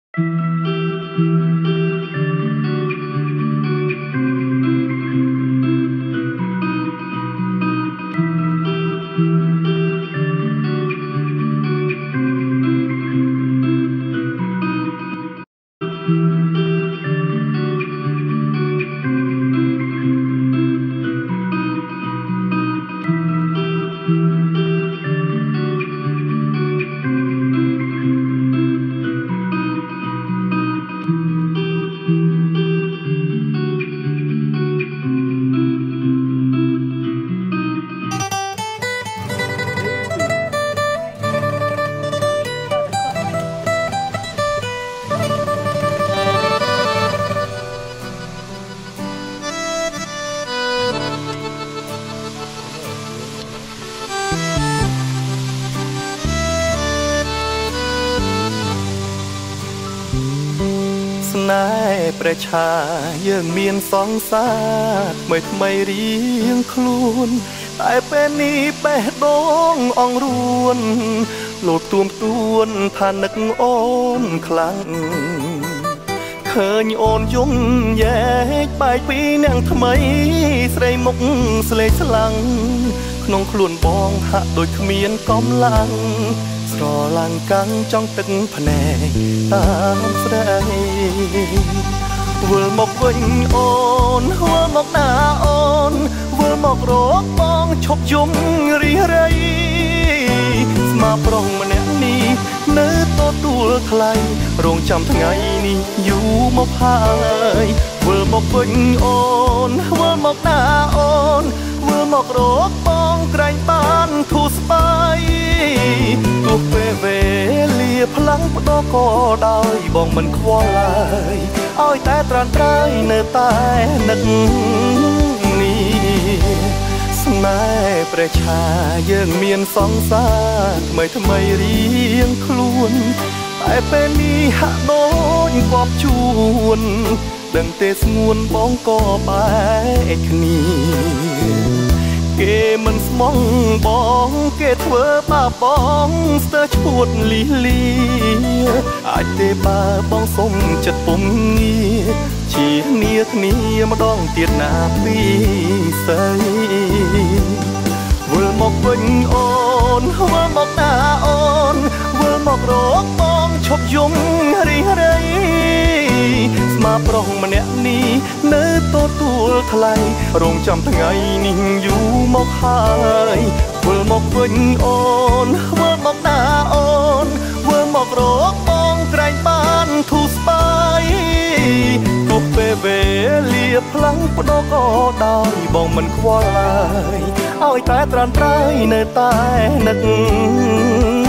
ណែព្រះឆាយើងមានសង្សារថ្មីថ្មីរៀងខ្លួនតែពេលនេះបេះដូងអង្រួនលោតទួមទួនថានឹកអូនខ្លាំងឃើញអូនយំយែកបែកពីនាងថ្មីស្រីមុខស្លេកស្លាំងក្នុងខ្លួនបងហាក់ដូចគ្មានកម្លាំងស្រឡាញ់កាំងចង់ទឹកភ្នែកតាមស្រីវិលមកវិញអូនវិលមកណាអូនវិលមករកបងឈប់យំរីរៃស្មាប្រុសម្នាក់នេះនៅទទួលថ្លៃរងចាំថ្ងៃនេះយូរមកហើយវិលមកវិញអូនវិលមកណាអូនវិលមករកបងក្រែងបានធូរស្បើយទោះពេលវេលាផ្លាំងផ្ដោក៏ដោយបងមិនខ្វល់ឡើយឲ្យតែត្រានត្រើយនៅតែនឹកនេះស្នេហ៍ព្រះឆាយើងមានសង្សារថ្មីថ្មីរៀងខ្លួនតែពេលនេះហាក់ដូចគប់ជួនដឹងទេស្ងួនបងក៏បែកគ្នាគេមិនស្មងបងគេធ្វើបាបបងស្ទើរឈួតលីលាអាចទេបើបងសុំចិត្តពុំងារជានាគ្នាម្ដងទៀតណាពីស្អីវិលមកវិញអូនវិលមកណាអូនវិលមករកបងឈប់យំរីរៃស្មាប្រុសម្នាក់នេះនៅទទួលថ្លៃរងចាំថ្ងៃនេះយូរមកហើយវិលមកវិញអូនវិលមកណាអូនវិលមករកបងក្រែងបានធូរស្បើយទោះពេលវេលាផ្លាំងផ្ដោក៏ដោយបងមិនខ្វល់ឡើយឲ្យតែត្រានត្រើយនៅតែនឹក